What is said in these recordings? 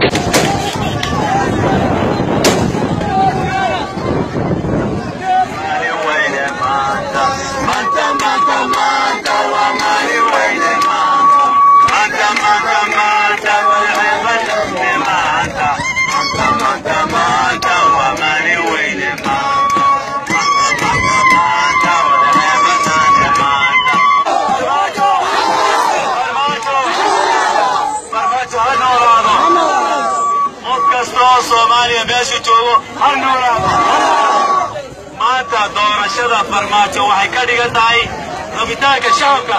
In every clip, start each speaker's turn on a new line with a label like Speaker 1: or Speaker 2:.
Speaker 1: Soomaaliya meesha joogo hal noolaado maanta doorashada farmaajo waxay ka dhigan tahay rabitaanka shacabka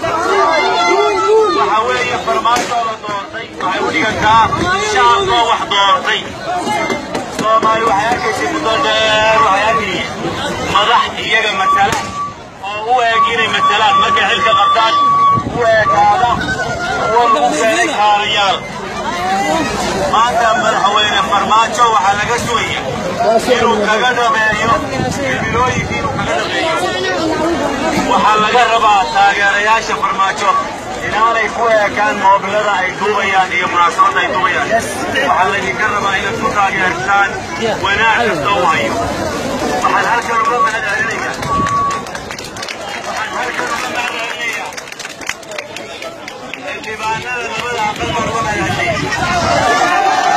Speaker 1: waxa weeye farmaajo la doortay waxay u dhigantaa shacabka wax doortay Soomaali waxay arkaysaa muddo dheer waxay arkayeen madax iyaga matala oo u eegay matalaan markay xilka qabtaan u eegada oo lagu keenay kaarayaal maanta madaxweyne farmaajo waxaa laga sugaya inuu kaga dhameeyo himilooyinkii inuu kaga dhameeyo waxaa laga rabaa taageerayaasha farmaajo inaanay ku eekaan moobilada ay duubayaan iyo munaasabadda ay duubayaan waxaa laydinka rabaa inaad ku taageertaan wanaag kasta u hayo waxaan halkan uga mahadcelinayaa xildhibaanada labada aqal baan uga mahadcelinayaa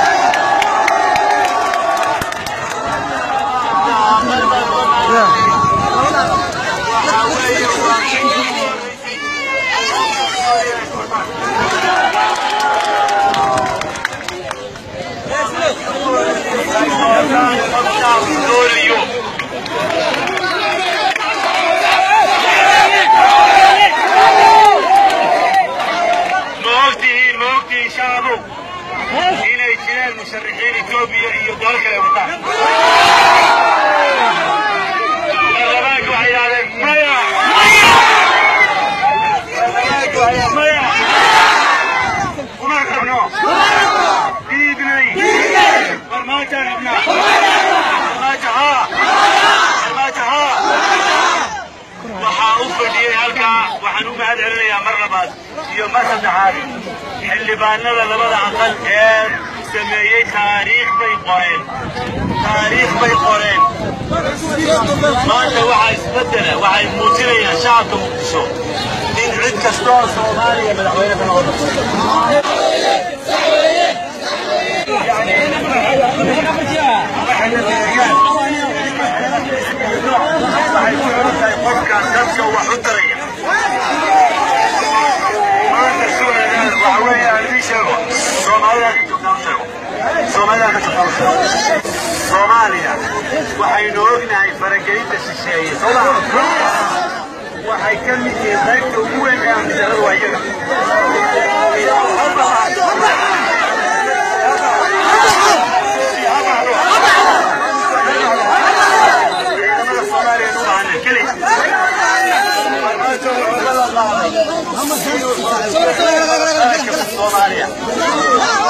Speaker 1: موقتي شعبه إلى اجتناب المشرحين إثيوبيا يدولك الأوطان الرباك وحيالك ميا الرباك وحيالك ميا وما خبناه بيدني فرماجة نبنا فرماجة ها waxaa u fadhiyay halkaa waxaan u mahadcelinayaa mar labaad iyo mar saddexaad xildhibaanada labada aqal ee sameeyey taariikh bay qoreen maanta waxaa isbedela waxay muujinayaan shacabka muqdisho in cid kastoo Soomaaliya madaxweyne ka noqoto qofkaan dadka wax u taraya maanta su'aalaha waxa weeye aan idin sheego Soomaaliya waxaynu ognahay faragelinta shisheeye waxay ka mid yihiin qaybta ugu weyn ee amnidarada waa iyaga Somalia